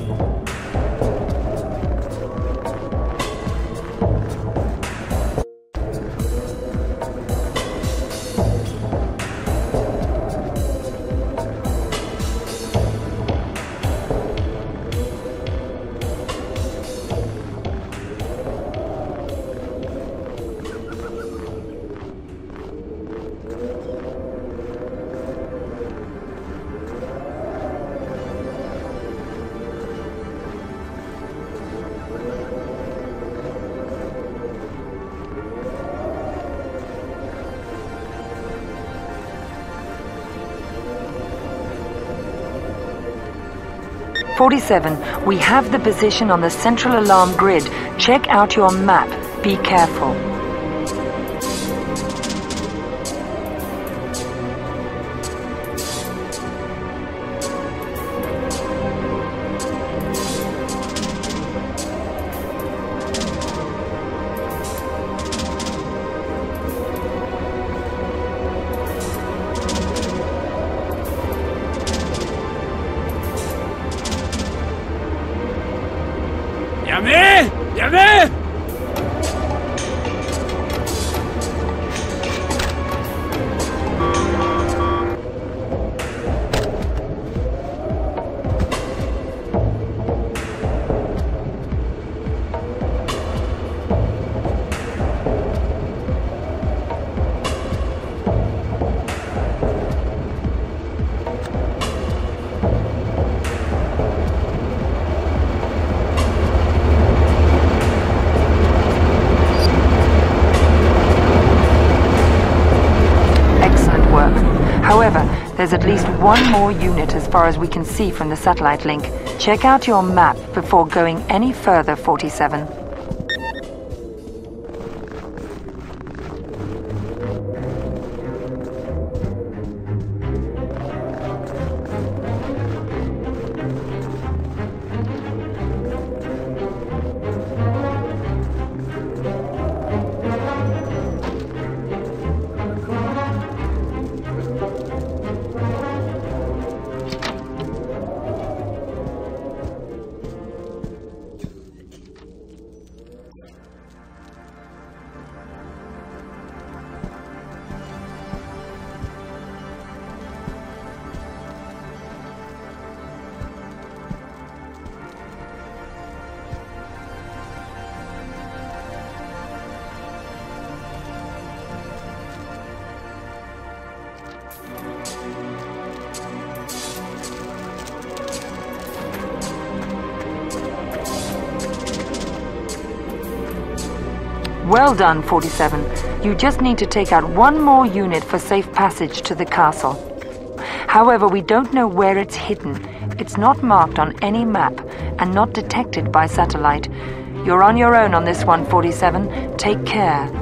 "47, we have the position on the central alarm grid. Check out your map. Be careful." Jamais! However, there's at least one more unit as far as we can see from the satellite link. Check out your map before going any further, 47. Well done, 47. You just need to take out one more unit for safe passage to the castle. However, we don't know where it's hidden. It's not marked on any map and not detected by satellite. You're on your own on this one, 47. Take care.